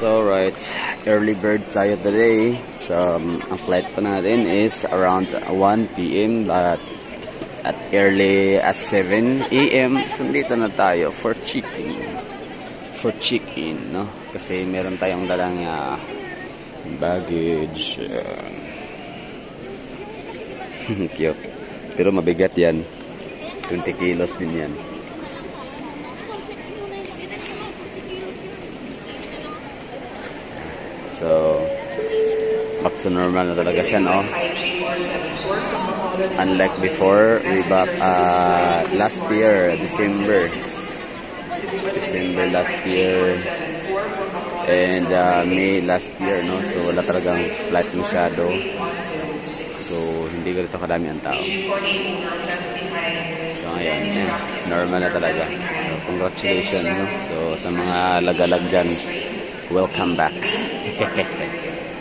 So right, early bird tayo today. So ang flight pa natin is around 1 PM but at early at 7 AM. So dito na tayo for check-in. No? Kasi meron tayong dalang baggage. Cute. Pero mabigat yan. 20 kilos din yan. So, back to normal na talaga siya, no? Unlike before, we back last year, December last year, and May last year, no? So, wala talagang flight masyado. So, hindi ganito kadami ang tao. So, ngayon, normal na talaga. So, congratulations, no? So, sa mga lagalag dyan, welcome back.